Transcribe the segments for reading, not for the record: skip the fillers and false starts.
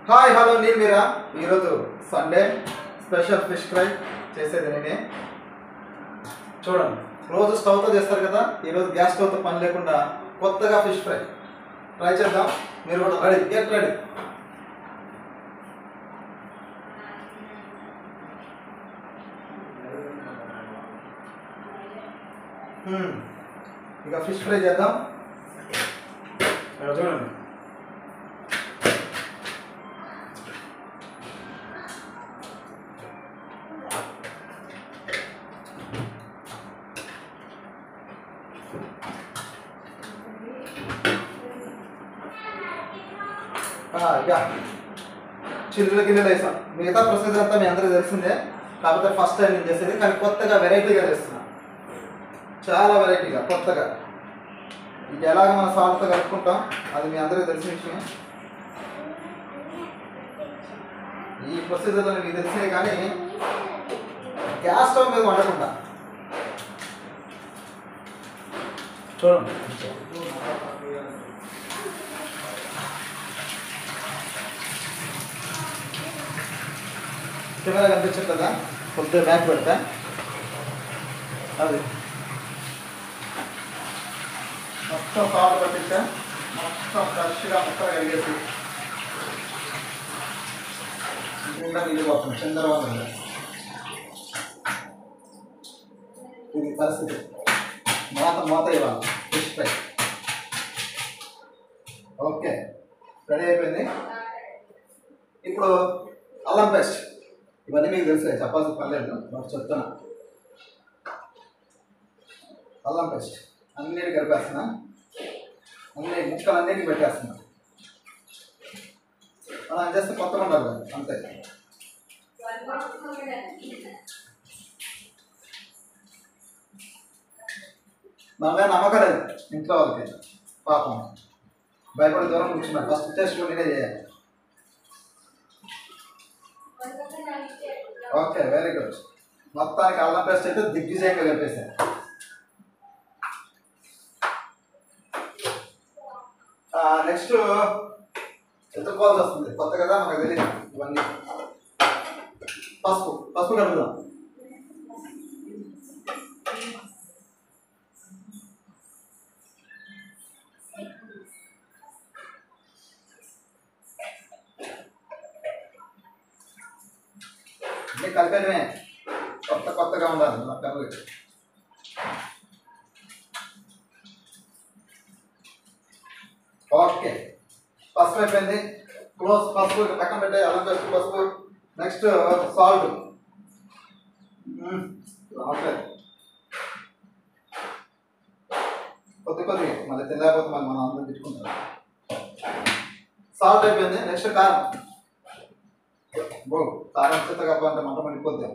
Hi hello నేను మీరా. ఈరోజు Sunday special fish fry చేసేది నేనే. చూడండి, రోజు స్టవ్తో చేస్తారు కదా, ఈరోజు గ్యాస్ స్టవ్తో పని లేకుండా కొత్తగా ఫిష్ ఫ్రై ట్రై చేద్దాం. మీరు కూడా రెడీ, గెట్ రెడీ. ఇక ఫిష్ ఫ్రై చేద్దాం. చూడండి, చిల్లుల గిన్నెలు వేసాం. మిగతా ప్రొసీజర్ అంతా మీ అందరికీ తెలిసిందే, కాకపోతే ఫస్ట్ టైం నేను చేసేది, కానీ కొత్తగా వెరైటీగా చేస్తున్నా. చాలా వెరైటీగా కొత్తగా. ఇక ఎలాగ మన సాల్ట్తో కలుపుకుంటాం అది మీ అందరికీ తెలిసిన విషయం. ఈ ప్రొసీజర్లో మీకు తెలిసినాయి, కానీ గ్యాస్ స్టవ్ మీద వండకుండా. చూడండి, కెమెరా కనిపించట్లేదా? కొద్దిగా బ్యాక్ పెడతా. అది మొత్తం సాల్ట్ పట్టించా, మొత్తం ఫ్రెష్గా మొత్తం కలిగేసి ఇంకా నీళ్ళు పోతుంది చంద్రబాబు. ఇది పరిస్థితి. మూత ఇవ్వాలి ఫిష్ ఫ్రై. ఓకే, రెడీ అయిపోయింది. ఇప్పుడు అల్లం పేస్ట్, ఇవన్నీ మీకు తెలుసు, చెప్పాల్సిన పర్లేదు, నాకు చెప్తున్నా. అల్లం పేస్ట్ అన్నిటి కలిపేస్తున్నా, అన్ని ముక్కలు అన్నిటికి పెట్టేస్తున్నా. మనం చేస్తే కొత్తగా ఉండాలి కదా, అంతే. మన మీద నమ్మకం లేదు ఇంట్లో వాళ్ళకి, పాపం భయపడి దూరం కూర్చున్నారు. ఫస్ట్ టేస్ట్ నేనే చేయాలి. Okay, very good. మొత్తానికి అల్లం పేస్ట్ అయితే దిగ్విజయంగా కలిపేసాను. నెక్స్ట్ ఎత్తుకోవాల్సి వస్తుంది, కొత్త కదా మనకు తెలియదు ఇవన్నీ. పసుపు కలుపుదాం. అన్నీ కలిపేయడమే, కొత్తగా ఉండాలి మన కర్రీ. ఓకే, పసుపు అయిపోయింది. క్లోజ్. పసుపు పక్కన పెట్టే, అల్లం పేస్ట్, పసుపు. Next salt. కొద్దిగా మళ్ళీ తినలేకపోతే మళ్ళీ మనం అందరం తిట్టుకుంటాం. సాల్ట్ అయిపోయింది. నెక్స్ట్ కారం. కారం చెత్త కాపాలంటే మంట మండిపోద్దాం.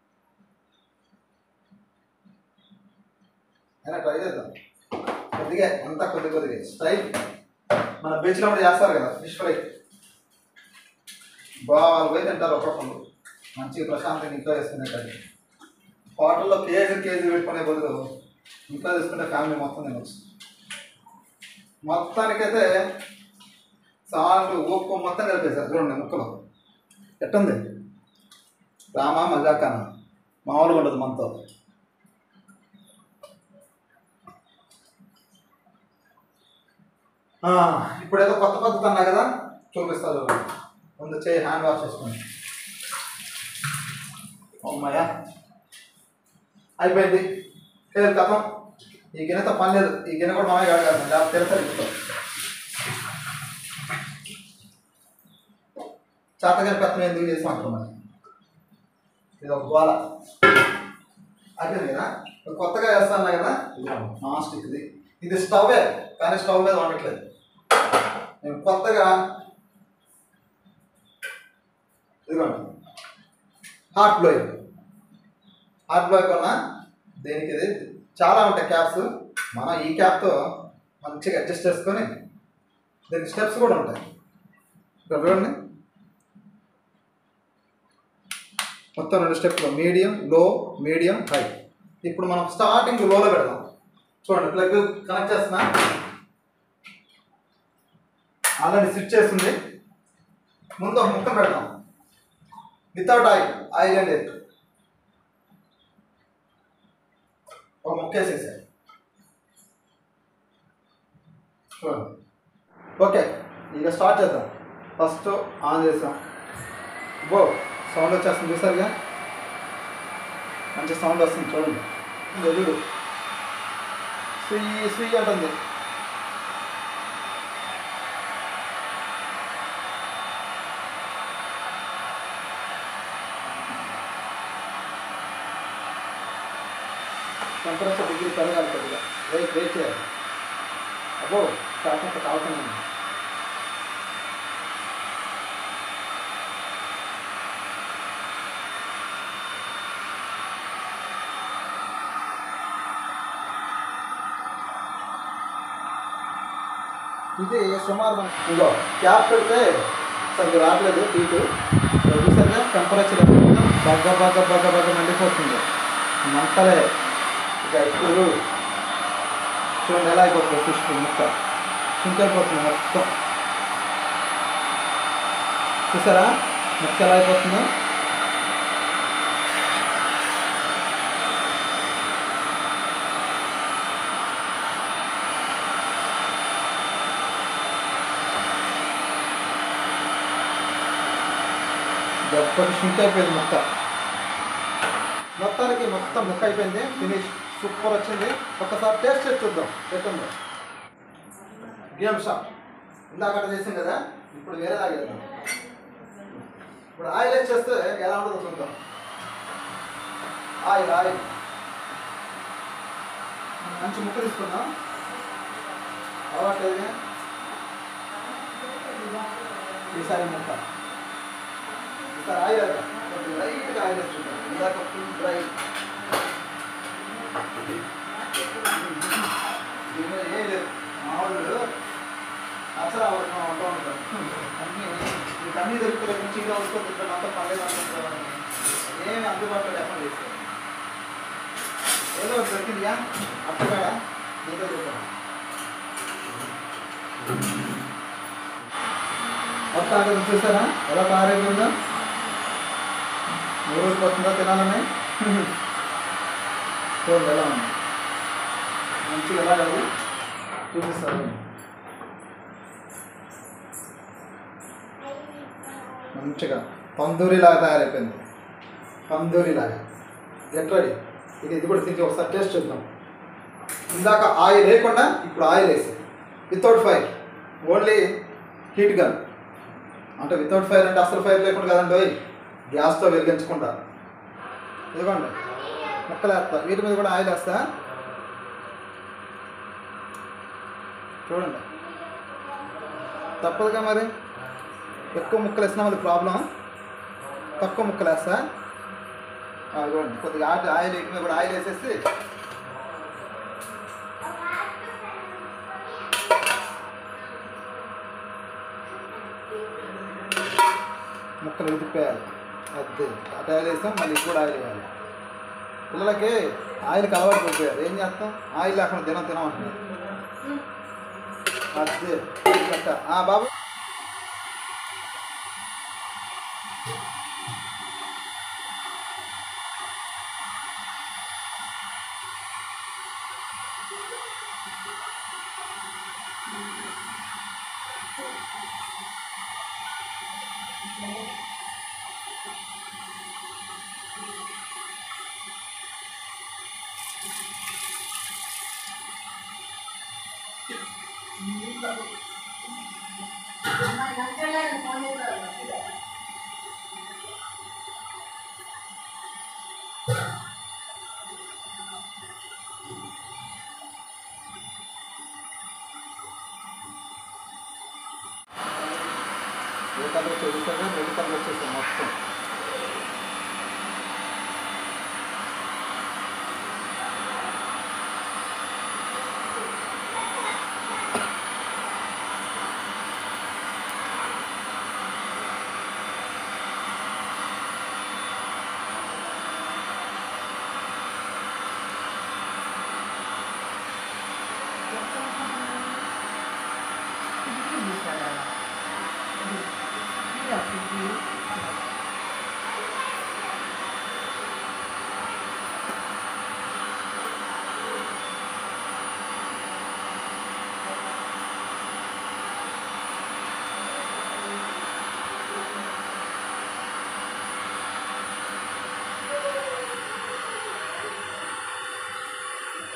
అయినా ట్రై చేద్దాం కొద్దిగా, అంతా కొద్దిగా స్టైల్. మన బీచ్లో కూడా చేస్తారు కదా ఫిష్ ఫ్రై, బాగా పోయి తింటారు ఒక్కొక్కరు. మంచిగా ప్రశాంతంగా ఇంట్లో చేసుకునేటది. హోటల్లో కేజీ పెట్టుకునే బదులు ఇంట్లో తీసుకుంటే ఫ్యామిలీ మొత్తం తినవచ్చు. మొత్తానికైతే సాల్ట్ ఉప్పు మొత్తం కలిపేశారు. చూడండి ముక్కలు ఎట్టుంది, రామా మజాకానా, మామూలుగా ఉండదు మనతో. ఇప్పుడు ఏదో కొత్త పద్ధతి అన్నా కదా, చూపిస్తారు. ముందు చేయి హ్యాండ్ వాష్ చేసుకోండి. అమ్మాయ అయిపోయింది. లేదు కథం, ఈ గిన్నెతో పని లేదు. ఈ గిన్నె కూడా మామయ్య కాదు కదా, తెలుసా ఇప్పుడు చేతగారి పెత్తనం ఎందుకు చేసి అంటారు. మరి ఇది ఒక గోళ అయిపోయింది కదా. కొత్తగా చేస్తాను కదా, నాన్ స్టిక్. ఇది స్టవ్వే, కానీ స్టవ్ మీద వండట్లేదు నేను. కొత్తగా ఇదిగోండి, హాట్ బ్లోయర్ కొన్నా. దీనికి ఇది చాలా ఉంటాయి క్యాప్స్. మనం ఈ క్యాప్తో మంచిగా అడ్జస్ట్ చేసుకొని, దీనికి స్టెప్స్ కూడా ఉంటాయి. ఇక్కడ చూడండి, మొత్తం 2 స్టెప్లు, మీడియం, లో, మీడియం, హై. ఇప్పుడు మనం స్టార్టింగ్ లోలో పెడదాం. చూడండి, ప్లగ్ కనెక్ట్ చేస్తున్నా. ఆల్రెడీ స్విచ్ చేస్తుంది. ముందు ఒక ముక్క పెడదాం వితౌట్ ఆయిల్, ఆయిల్ లేదు. ఒక ముక్క వేసేసాయి. ఓకే, ఇక స్టార్ట్ చేద్దాం. ఫస్ట్ ఆన్ చేసాం. బో సౌండ్ వచ్చేస్తుంది చూసారుగా, మంచి సౌండ్ వస్తుంది చూడండి. వెలుడు స్వీ స్వీ అంటుంది. టెంపరేచర్ డిగ్రీ పెరగాలి కొద్దిగా. వెయిట్ చేయాలి. అబ్బో కాకుండా కావుతుంది. ఇది సుమారు మనకి ఇంకో క్యాప్ పెడితే సరిగ్గా రావట్లేదు హీటు. చూసారుగా టెంపరేచర్ బాగా మండిపోతుంది. మంటలే ఇక ఇప్పుడు చూడండి ఎలా అయిపోతుంది. ఫిష్ ముక్క చింతైపోతుంది మొత్తం. చూసారా ముక్క ఎలా అయిపోతుందో. ఒక్కటి షింక్ అయిపోయింది ముక్క. మొత్తానికి మొత్తం ముక్క అయిపోయింది. ఫినిష్ సూపర్ వచ్చింది. ఒక్కసారి టేస్ట్ చేసి చూద్దాం ఎట్టుందో. గేమ్ షాప్ ఇందాక చేసాం కదా, ఇప్పుడు వేరే తాగేద్దాం. ఇప్పుడు ఆయిల్ వేసి చేస్తే ఎలా ఉంటుందో చూద్దాం. ఆయిల్ మంచి ముక్క తీసుకున్నాం. అలవాట్లేదుగా ఈసారి ముక్క. ఈసారి ఆయిల్ వేద్దాం. కొంచెం లైట్గా ఆయిల్ వేసుకుంటాం. ఇందాక ఫుల్ డ్రై. దీనిలో ఏం లేదు. మామూలు అసలు వంట ఉంటాం. అన్నీ దొరుకుతుంది. మంచిగా వస్తుంది. ఇక్కడ మొత్తం పండుగ అనుకుంటాం. ఏమి అందుబాటులో లేకుండా చేస్తాం. ఏదో దొరికిందిగా అట్టగా నీతో చూద్దాం. మొత్తం అక్కడ చూసారా ఎలా తయారైపోయిందో. ఊరికి పోతుందో తినాలని. చూడండి ఎలా ఉంది. మంచిగా ఎలా కాదు చూపిస్తారు. మంచిగా తందూరిలాగా తయారైపోయింది. తందూరిలాగా ఎట్లడి. ఇది కూడా తింటే ఒకసారి టేస్ట్ చూద్దాం. ఇందాక ఆయిల్ లేకుండా ఇప్పుడు ఆయిల్ వేసి without fire, only heat gun. అంటే వితౌట్ ఫైర్ అంటే అసలు ఫైర్ లేకుండా కదండి, గ్యాస్తో వెలిగించకుండా. ఇదిగోండి ముక్కలు వేస్తా. వీటి మీద కూడా ఆయిల్ వేస్తా. చూడండి తప్పదుగా మరి. ఎక్కువ ముక్కలు వేసినా మళ్ళీ ప్రాబ్లం. తక్కువ ముక్కలు వేస్తా. ఇదిగోండి కొద్దిగా ఆయిల్ వీటి మీద కూడా ఆయిల్ వేసేసి ముక్కలు ఉడికిపోయాలి. అది అటు ఆయిల్ వేస్తాం. మళ్ళీ కూడా ఆయిల్ వేయాలి. పిల్లలకి ఆయిల్కి అలవాటు పడిపోయారు. ఏం చేస్తాం, ఆయిల్ లేకుండా తినమంటున్నారు. అదే కట్ట బాబు. ఏ కలర్ చూపిస్తాగా రెడ్ కలర్ వచ్చేసాం మొత్తం.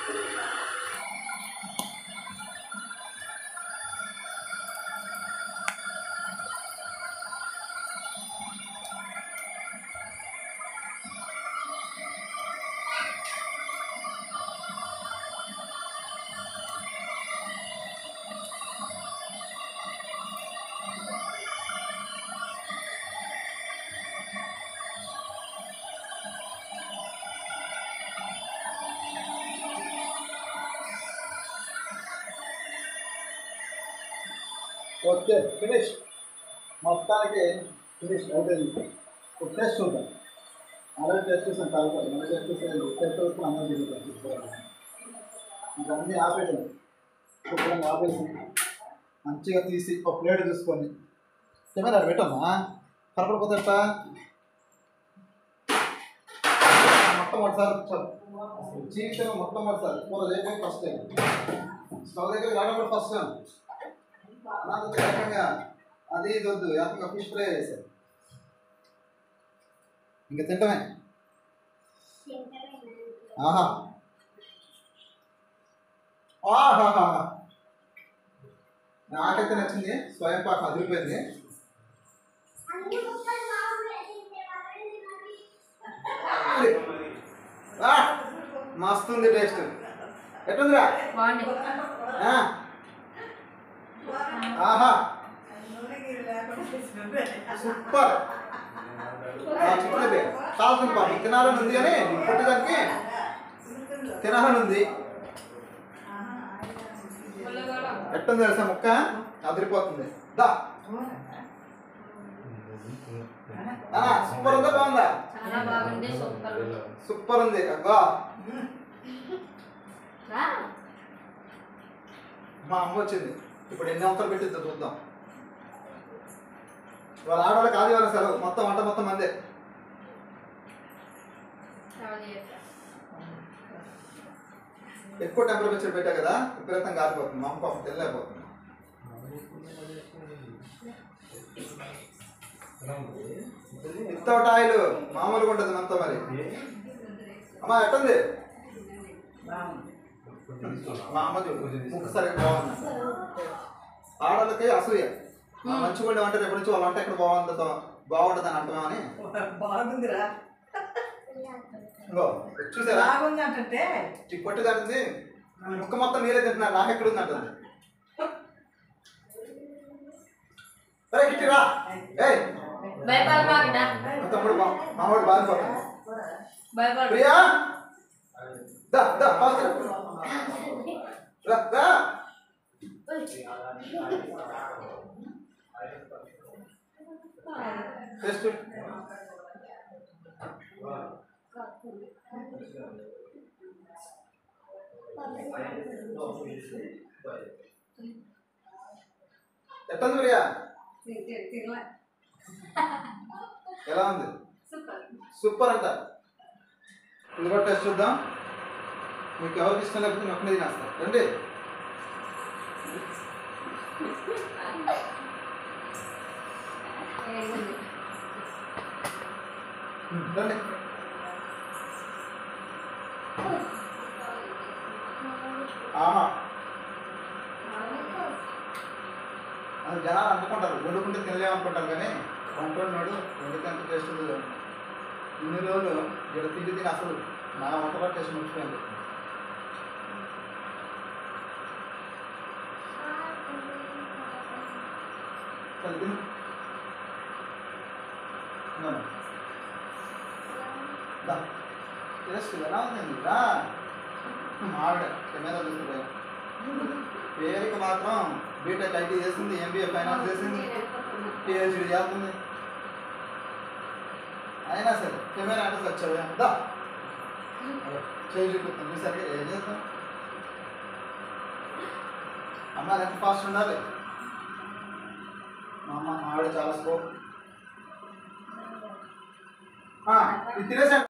ఓకే ఫినిష్, మొత్తానికి ఫినిష్ అవుతుంది. ఒక టెస్ట్ చూద్దాం. ఆల్రెడీ టెస్ట్ చూసాం కాకపోతే మన టెస్ట్ చూసాను. టెస్ట్ వరకు అన్నం తిరుగుతాం. ఇంకా అన్నీ ఆపేసాం, శుభ్రంగా ఆపేసి మంచిగా తీసి ఒక ప్లేట్ తీసుకొని కెమెరా పెట్టమ్మా, కనపడిపోతే మొట్టమొదటిసారి జీవితంలో మొట్టమొదటిసారి కూర చేయడం ఫస్ట్ టైం, స్టవ్ దగ్గర రావడం కూడా ఫస్ట్ టైం. నాకు ఏకంగా అది ఇది వద్దు, ఏకంగా ఫిష్ ఫ్రై చేశారు. ఇంకా తింటమే. ఆహా ఆహా, నాకైతే నచ్చింది. స్వయం పాకం అదిరిపోయింది. మస్తుంది టేస్ట్. ఎట్టుందిరా? ఆహా సూపర్. చాలా పాపం తినాలని ఉంది కానీ పుట్టడానికి తినాలని ఉంది. ఎట్టుంది తెలుసా? ముక్క అదిరిపోతుంది. దా సూపర్ ఉందా? బాగుందా? సూపర్ ఉంది. అబ్బా మా అమ్మ వచ్చింది. ఇప్పుడు ఎన్ని వంటలు పెట్టిద్దో చూద్దాం. వాళ్ళ ఆడవాళ్ళకి ఆదివారం సెలవు, మొత్తం వంట మొత్తం మందే. ఎక్కువ టెంపరేచర్ పెట్టా కదా, విపరీతంగా కాలిపోతుంది. మా అమ్మ పాపం తెలియకపోతుంది. వితౌట్ ఆయిల్ మామూలుగా ఉంటుంది మనతో. మరి అమ్మా ఎట్టుంది? మా అమ్మ చూడు ఒకసారి బాగుంది. ఆడవాళ్ళకి అసూయ, మంచిగా ఉండే వంట రేపు నుంచి వాళ్ళ వంట ఎక్కడ బాగుంటుంది అని అంటున్నామని. చూసారా? పొట్టు దాటింది, ముక్క మొత్తం మీరే తింటున్నారు, నాకు ఎక్కడ ఉంది అంటుంది. సరే గిట్టిరా. తమ్ముడు మామూడు బాధిపోతుంది. ప్రియా దా దా ఫాస్ట్ రా. టెస్ట్ ఎట్టుంది ప్రియా? ఎలా ఉంది? సూపర్ అంట. ఇది కూడా టెస్ట్ చూద్దాం. మీకు ఎవరికి ఇష్టం లేకపోతే నేను ఒక్కనే తినేస్తాను. రండి. రండి. ఆహా, అది జనాలు అనుకుంటారు వండుకుంటే తినలేమనుకుంటారు, కానీ వండుకున్నాడు వండితే అంత టేస్ట్ ఉంది. ఇన్ని రోజులు ఇక్కడ తిండి తిని అసలు నా వంటలో టేస్ట్ మర్చిపోయింది. టేస్ట్ ఎలా ఉంది? మావిడ కెమెరా చూసుకో. పేరుకి మాత్రం బీటెక్ ఐటీ చేసింది, ఎంబీఏ ఫైనాన్స్ చేసింది, పిహెచ్డీ చేస్తుంది. అయినా సరే కెమెరా అంటే వచ్చాడు. దా చేయి చూపిస్తాం. చూసరికి ఏం చేస్తాం? అమ్మాయి ఎంత ఫాస్ట్ ఉండాలి. మా అమ్మ ఆవిడ చాలా స్కోప్. ఇది తినేసాను.